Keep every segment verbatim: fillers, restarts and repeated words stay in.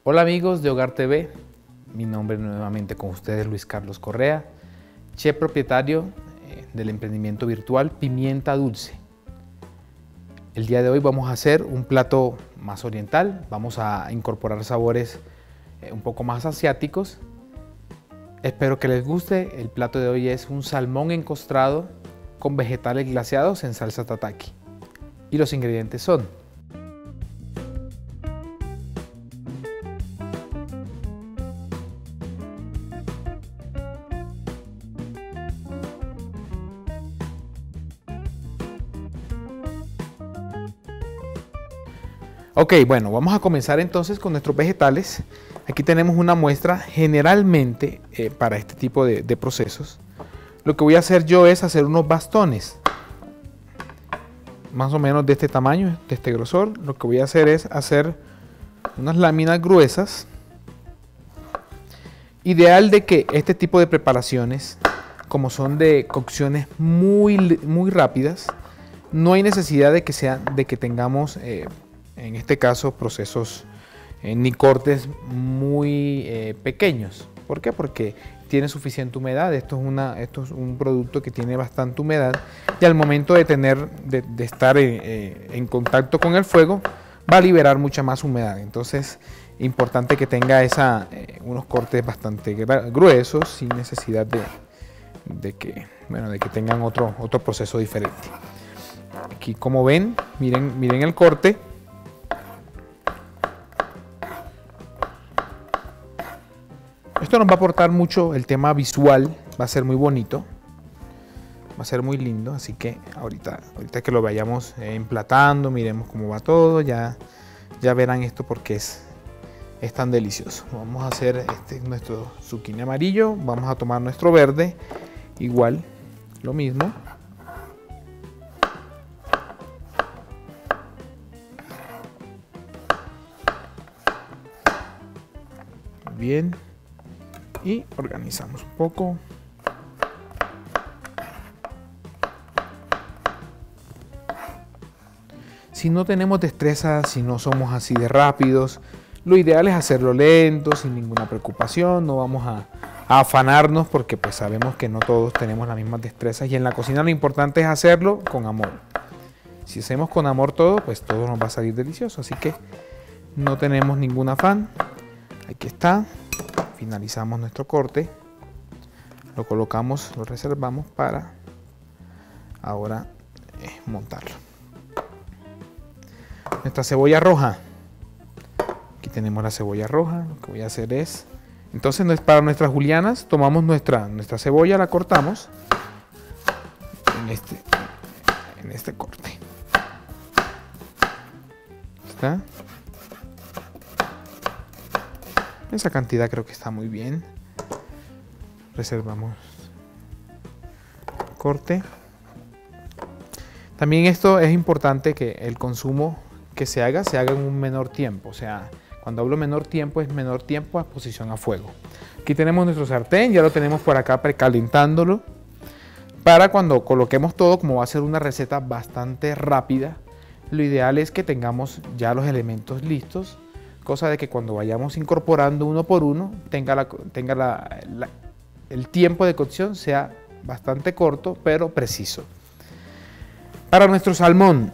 Hola amigos de Hogar T V, mi nombre nuevamente con ustedes Luis Carlos Correa, chef propietario eh, del emprendimiento virtual Pimienta Dulce. El día de hoy vamos a hacer un plato más oriental, vamos a incorporar sabores eh, un poco más asiáticos. Espero que les guste. El plato de hoy es un salmón encostrado con vegetales glaseados en salsa tataki. Y los ingredientes son: Ok, bueno, vamos a comenzar entonces con nuestros vegetales. Aquí tenemos una muestra. Generalmente eh, para este tipo de, de procesos, lo que voy a hacer yo es hacer unos bastones, más o menos de este tamaño, de este grosor. Lo que voy a hacer es hacer unas láminas gruesas. Ideal de que este tipo de preparaciones, como son de cocciones muy, muy rápidas, no hay necesidad de que, sea, de que tengamos... Eh, en este caso procesos eh, ni cortes muy eh, pequeños. ¿Por qué? Porque tiene suficiente humedad. Esto es, una, esto es un producto que tiene bastante humedad y al momento de, tener, de, de estar eh, en contacto con el fuego va a liberar mucha más humedad. Entonces importante que tenga esa, eh, unos cortes bastante gruesos sin necesidad de, de, que, bueno, de que tengan otro, otro proceso diferente. Aquí, como ven, miren, miren el corte. Esto nos va a aportar mucho el tema visual, va a ser muy bonito, va a ser muy lindo, así que ahorita, ahorita que lo vayamos eh, emplatando, miremos cómo va todo, ya, ya verán esto porque es, es tan delicioso. Vamos a hacer este, nuestro zucchini amarillo, vamos a tomar nuestro verde, igual, lo mismo. Bien. Y organizamos un poco. Si no tenemos destreza, si no somos así de rápidos, lo ideal es hacerlo lento, sin ninguna preocupación. No vamos a, a afanarnos porque pues sabemos que no todos tenemos las mismas destrezas. Y en la cocina lo importante es hacerlo con amor. Si hacemos con amor todo, pues todo nos va a salir delicioso. Así que no tenemos ningún afán. Aquí está. Finalizamos nuestro corte, lo colocamos, lo reservamos para ahora eh, montarlo. Nuestra cebolla roja, aquí tenemos la cebolla roja. Lo que voy a hacer es, entonces para nuestras julianas tomamos nuestra, nuestra cebolla, la cortamos en este, en este corte. ¿Está? Esa cantidad creo que está muy bien. Reservamos corte. También esto es importante que el consumo que se haga, se haga en un menor tiempo. O sea, cuando hablo menor tiempo, es menor tiempo a exposición a fuego. Aquí tenemos nuestro sartén, ya lo tenemos por acá precalentándolo. Para cuando coloquemos todo, como va a ser una receta bastante rápida, lo ideal es que tengamos ya los elementos listos. Cosa de que cuando vayamos incorporando uno por uno, tenga, la, tenga la, la, el tiempo de cocción sea bastante corto, pero preciso. Para nuestro salmón,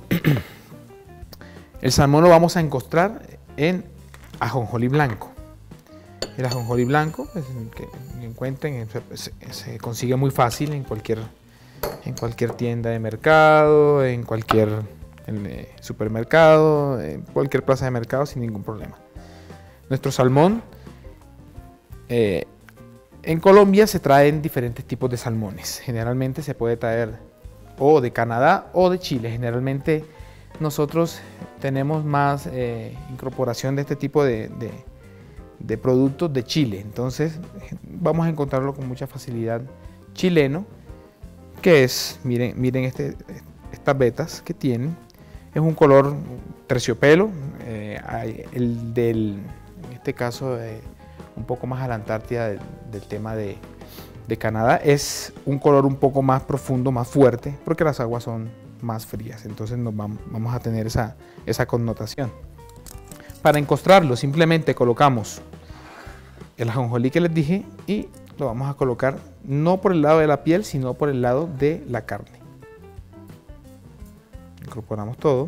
el salmón lo vamos a encostrar en ajonjolí blanco. El ajonjolí blanco, pues, que encuentren, se, se consigue muy fácil en cualquier, en cualquier tienda de mercado, en cualquier... en el supermercado, en cualquier plaza de mercado sin ningún problema. Nuestro salmón, eh, en Colombia se traen diferentes tipos de salmones. Generalmente se puede traer o de Canadá o de Chile. Generalmente nosotros tenemos más eh, incorporación de este tipo de, de, de productos de Chile. Entonces vamos a encontrarlo con mucha facilidad chileno, que es, miren, miren este, estas vetas que tienen. Es un color terciopelo, eh, el del, en este caso eh, un poco más a la Antártida del, del tema de, de Canadá, es un color un poco más profundo, más fuerte, porque las aguas son más frías, entonces nos vamos, vamos a tener esa, esa connotación. Para encostrarlo simplemente colocamos el ajonjolí que les dije y lo vamos a colocar no por el lado de la piel, sino por el lado de la carne. Incorporamos todo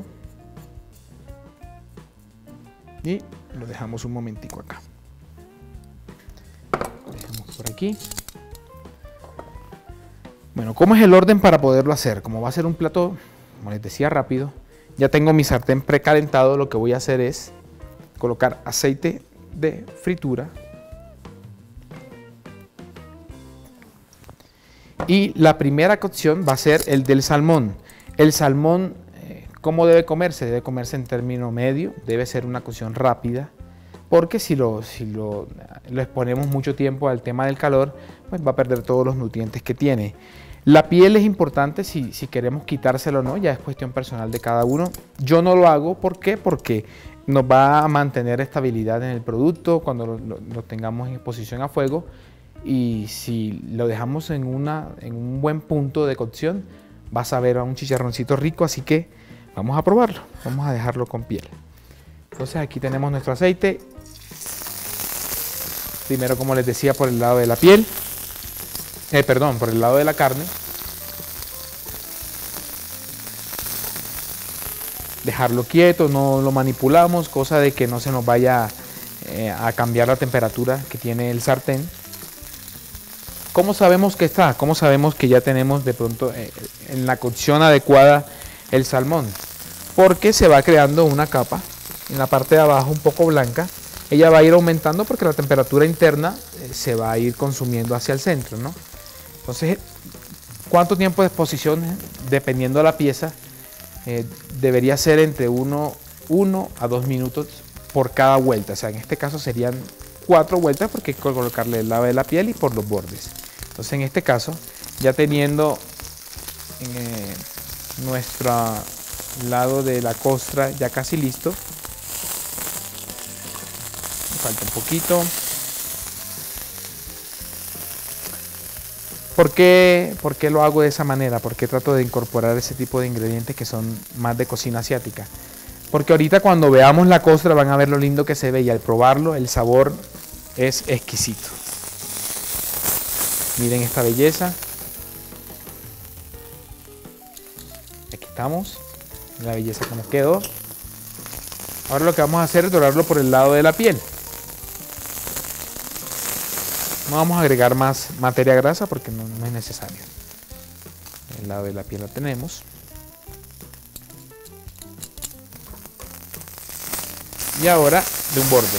y lo dejamos un momentico acá. Lo dejamos por aquí. Bueno, ¿cómo es el orden para poderlo hacer? Como va a ser un plato, como les decía, rápido, ya tengo mi sartén precalentado. Lo que voy a hacer es colocar aceite de fritura y la primera cocción va a ser el del salmón. El salmón, eh, ¿cómo debe comerse? Debe comerse en término medio, debe ser una cocción rápida, porque si lo, si lo, lo exponemos mucho tiempo al tema del calor, pues va a perder todos los nutrientes que tiene. La piel es importante si, si queremos quitárselo o no, ya es cuestión personal de cada uno. Yo no lo hago, ¿por qué? Porque nos va a mantener estabilidad en el producto cuando lo, lo, lo tengamos en exposición a fuego, y si lo dejamos en, una, en un buen punto de cocción vas a ver a un chicharroncito rico, así que vamos a probarlo, vamos a dejarlo con piel. Entonces aquí tenemos nuestro aceite, primero como les decía por el lado de la piel, eh, perdón, por el lado de la carne. Dejarlo quieto, no lo manipulamos, cosa de que no se nos vaya eh, a cambiar la temperatura que tiene el sartén. ¿Cómo sabemos que está? ¿Cómo sabemos que ya tenemos de pronto eh, en la cocción adecuada el salmón? Porque se va creando una capa en la parte de abajo un poco blanca. Ella va a ir aumentando porque la temperatura interna eh, se va a ir consumiendo hacia el centro, ¿no? Entonces, ¿cuánto tiempo de exposición? Dependiendo de la pieza, Eh, debería ser entre uno a dos minutos por cada vuelta. O sea, en este caso serían cuatro vueltas porque hay que colocarle el lado de la piel y por los bordes. Entonces, en este caso, ya teniendo en, eh, nuestro lado de la costra ya casi listo, me falta un poquito. ¿Por qué, ¿Por qué lo hago de esa manera? ¿Por qué trato de incorporar ese tipo de ingredientes que son más de cocina asiática? Porque ahorita cuando veamos la costra van a ver lo lindo que se ve y al probarlo el sabor es exquisito. Miren esta belleza. Aquí estamos. La belleza que nos quedó. Ahora lo que vamos a hacer es dorarlo por el lado de la piel. No vamos a agregar más materia grasa porque no, no es necesario. El lado de la piel la tenemos. Y ahora de un borde.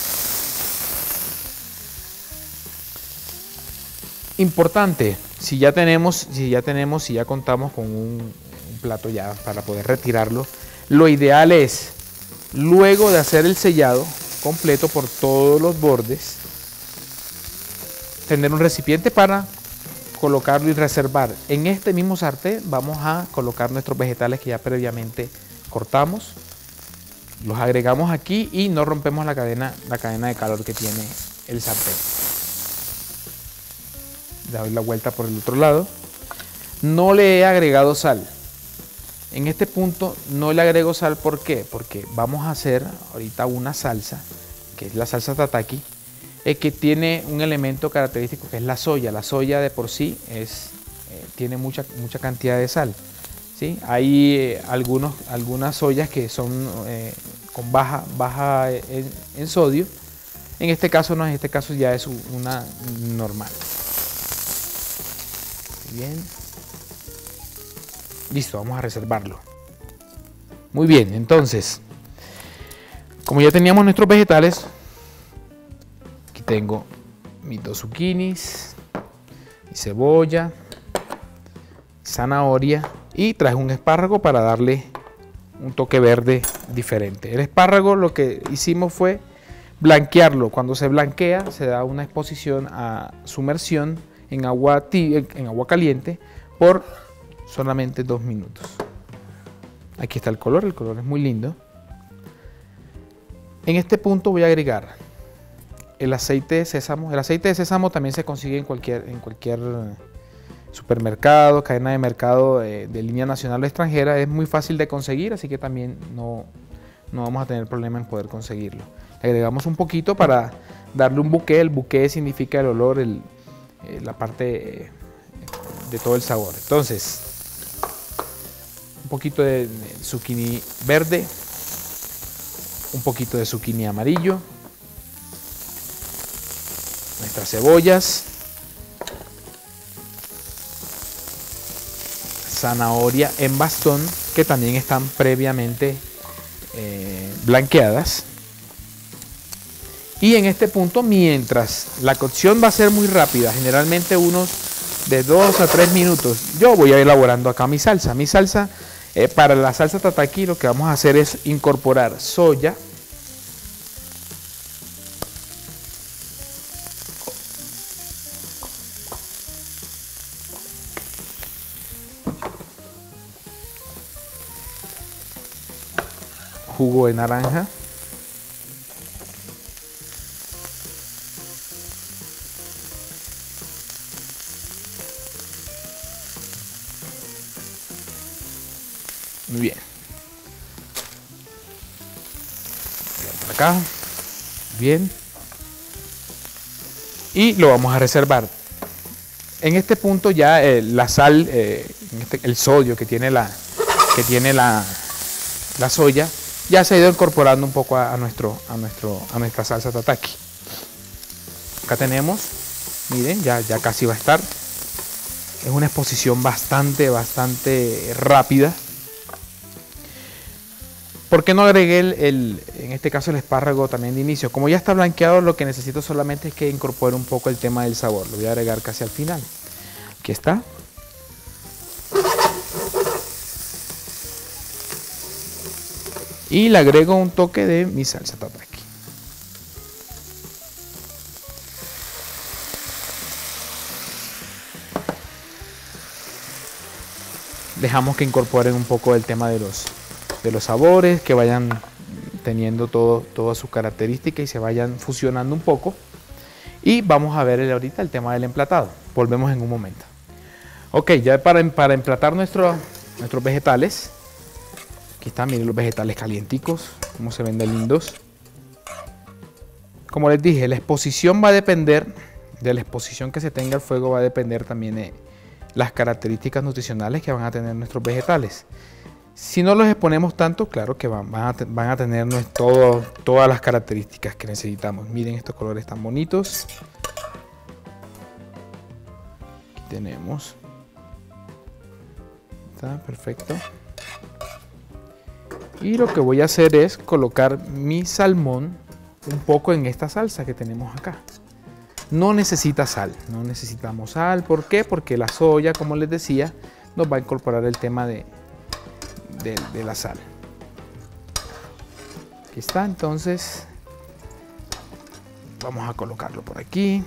Importante, si ya tenemos, si ya tenemos, si ya contamos con un, un plato ya para poder retirarlo, lo ideal es, luego de hacer el sellado completo por todos los bordes, tener un recipiente para colocarlo y reservar. En este mismo sartén vamos a colocar nuestros vegetales que ya previamente cortamos. Los agregamos aquí y no rompemos la cadena, la cadena de calor que tiene el sartén. Le doy la vuelta por el otro lado. No le he agregado sal. En este punto no le agrego sal, ¿por qué? Porque vamos a hacer ahorita una salsa, que es la salsa tataki, es que tiene un elemento característico que es la soya. La soya de por sí es, eh, tiene mucha, mucha cantidad de sal, ¿sí? Hay eh, algunos, algunas soyas que son eh, con baja, baja en, en sodio. En este caso no, en este caso ya es una normal. Bien. Listo, vamos a reservarlo. Muy bien, entonces, como ya teníamos nuestros vegetales, tengo mis dos zucchinis, mi cebolla, zanahoria y traje un espárrago para darle un toque verde diferente. El espárrago lo que hicimos fue blanquearlo. Cuando se blanquea se da una exposición a sumersión en agua, tibia, en agua caliente por solamente dos minutos. Aquí está el color, el color es muy lindo. En este punto voy a agregar el aceite de sésamo. El aceite de sésamo también se consigue en cualquier, en cualquier supermercado, cadena de mercado de, de línea nacional o extranjera. Es muy fácil de conseguir, así que también no, no vamos a tener problema en poder conseguirlo. Le agregamos un poquito para darle un bouquet. El bouquet significa el olor, el, eh, la parte eh, de todo el sabor. Entonces, un poquito de, de zucchini verde, un poquito de zucchini amarillo, nuestras cebollas, zanahoria en bastón, que también están previamente eh, blanqueadas. Y en este punto, mientras la cocción va a ser muy rápida, generalmente unos de dos a tres minutos, yo voy a ir elaborando acá mi salsa. Mi salsa, eh, para la salsa tataki, lo que vamos a hacer es incorporar soya, jugo de naranja, muy bien, por acá, bien, y lo vamos a reservar. En este punto ya eh, la sal, eh, en este, el sodio que tiene la que tiene la, la soya, ya se ha ido incorporando un poco a, a, nuestro, a, nuestro, a nuestra salsa tataki. Acá tenemos, miren, ya, ya casi va a estar. Es una exposición bastante, bastante rápida. ¿Por qué no agregué, el, el, en este caso, el espárrago también de inicio? Como ya está blanqueado, lo que necesito solamente es que incorpore un poco el tema del sabor. Lo voy a agregar casi al final. Aquí está. Y le agrego un toque de mi salsa tataki. Dejamos que incorporen un poco el tema de los, de los sabores, que vayan teniendo todo, todas sus características y se vayan fusionando un poco. Y vamos a ver ahorita el tema del emplatado. Volvemos en un momento. Ok, ya para, para emplatar nuestro, nuestros vegetales. Aquí están, miren los vegetales calienticos, cómo se ven de lindos. Como les dije, la exposición va a depender, de la exposición que se tenga al fuego va a depender también de las características nutricionales que van a tener nuestros vegetales. Si no los exponemos tanto, claro que van, van, a, van a tener todo, todas las características que necesitamos. Miren estos colores tan bonitos. Aquí tenemos. Está perfecto. Y lo que voy a hacer es colocar mi salmón un poco en esta salsa que tenemos acá. No necesita sal, no necesitamos sal. ¿Por qué? Porque la soya, como les decía, nos va a incorporar el tema de, de, de la sal. Aquí está, entonces vamos a colocarlo por aquí.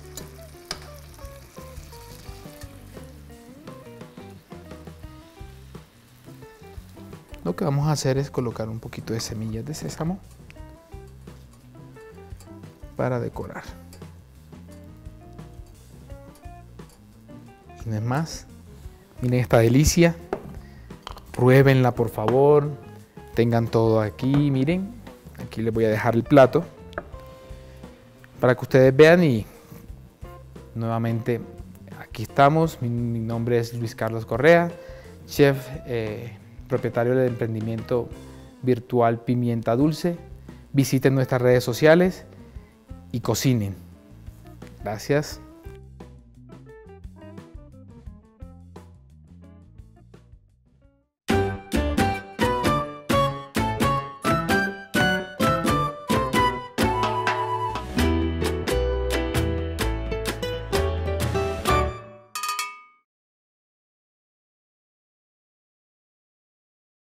Lo que vamos a hacer es colocar un poquito de semillas de sésamo para decorar. No es más. Miren esta delicia. Pruébenla, por favor. Tengan todo aquí, miren. Aquí les voy a dejar el plato para que ustedes vean. Y nuevamente aquí estamos. Mi, mi nombre es Luis Carlos Correa, chef, eh, propietario del emprendimiento virtual Pimienta Dulce. Visiten nuestras redes sociales y cocinen. Gracias.